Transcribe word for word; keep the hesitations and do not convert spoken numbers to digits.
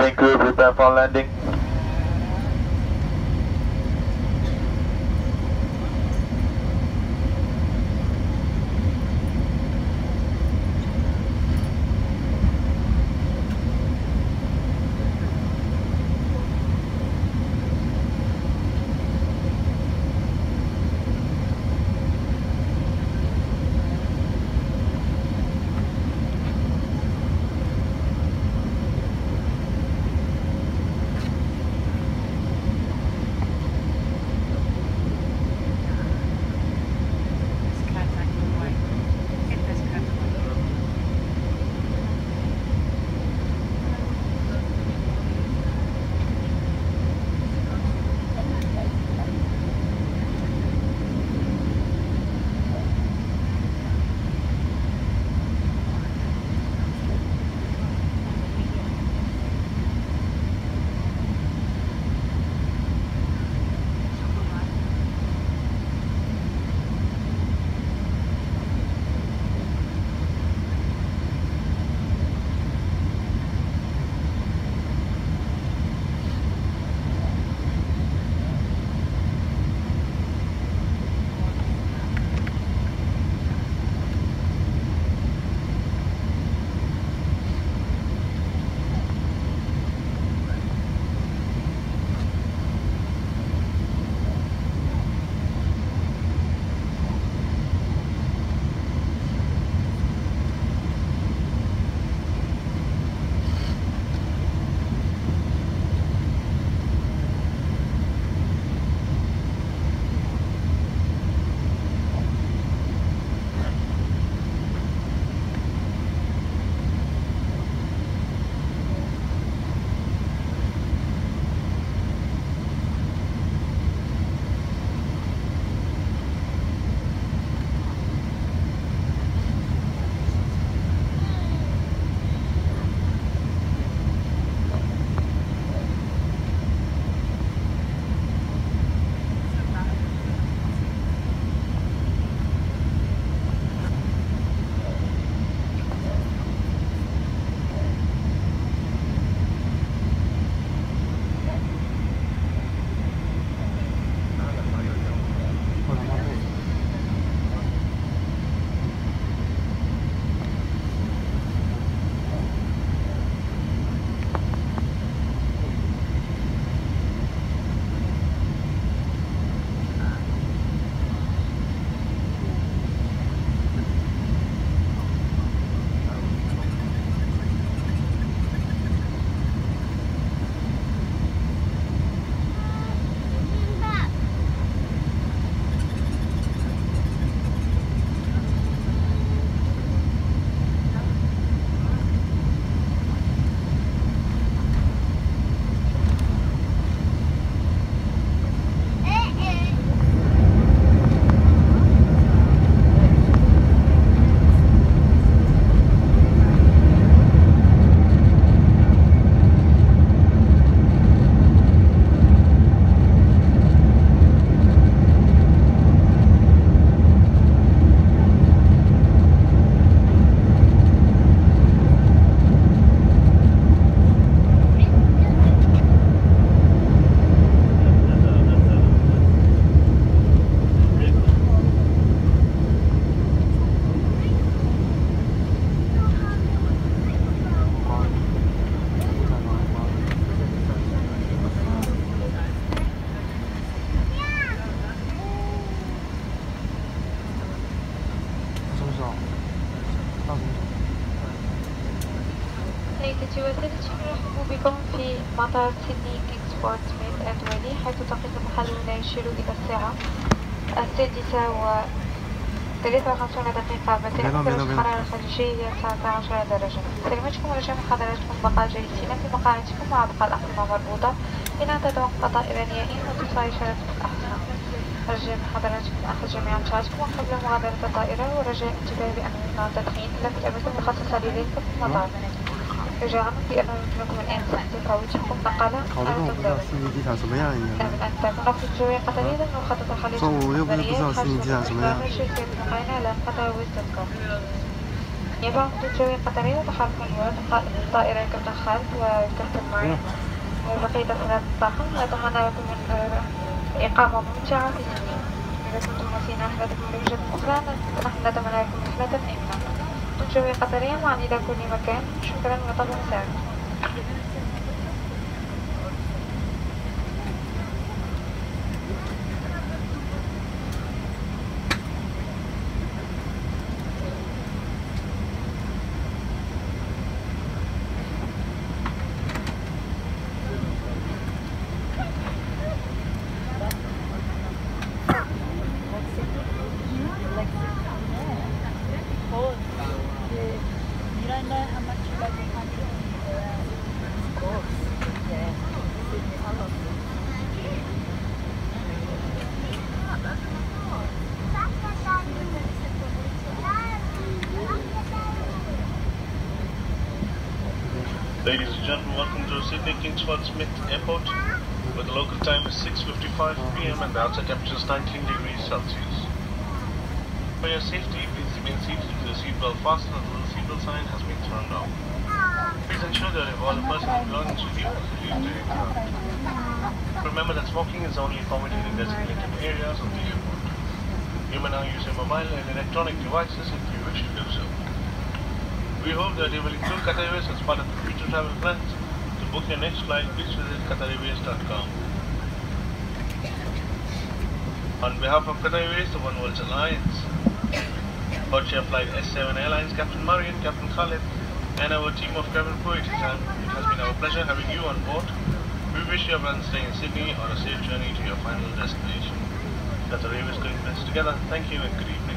Cabin crew, prepare for landing. سيدتي وسادتي، نرحب بكم في مطار سيدني إكسبورت سميث الدولي، حيث تقف محلنا يشير إلى الساعة السادسة وثلاثة وخمسون دقيقة مساء. درجة الحرارة الخارجية هي تسعة عشر درجة. سلامتكم ورجاء من حضراتكم بقاء جالسين في مقاعدكم مع بقاء الأحزمة مربوطة إلى أن تتوقف طائرة نهائيا وتطفى إشارة الأحزمة. رجاء من حضراتكم أخذ جميع أمتعتكم قبل مغادرة الطائرة، ورجاء الانتباه بأن ممنوع التدخين إلا في الأماكن المخصصة لذلك في المطار. رجاء بأنه يمكنكم الآن تحديد هويتكم نقلا أو تنزلا. من أن تكون في الجوية قطرية مخططة خليج الإسبانية حجز البرنامج يتم على قطر ويستذكر. يبقى تجري قطرية تحرك الوقت طائرة الكابتن خالد والكابتن ماري وبقية أفراد الطاقم. وأتمنى لكم إقامة ممتعة في سيدني. إذا كنتم ناسين رحلتكم لوجهة أخرى نحن نتمنى لكم رحلة آمنة. تجري قطرية معا إلى كل مكان. شكرا وطبعا سعيد. Ladies and gentlemen, welcome to Sydney Kingsford Smith Airport, where the local time is six fifty-five p m and the outside temperature is nineteen degrees Celsius. For your safety, please remain seated with your seatbelt fastened until the seatbelt sign has been turned off. Please ensure that you have all the personal belongings with you as you leave the aircraft. Remember that smoking is only permitted in designated areas of the airport. You may now use your mobile and electronic devices if you wish to do so. We hope that you will include Qatar Airways as part of your future travel plans. To book your next flight, please visit qatar airways dot com. On behalf of Qatar Airways, the One World Alliance, Codeshare Flight S seven Airlines, Captain Murray and Captain Khalid, and our team of cabin crew, it has been our pleasure having you on board. We wish you a pleasant stay in Sydney on a safe journey to your final destination. Qatar Airways doing this together. Thank you and good evening.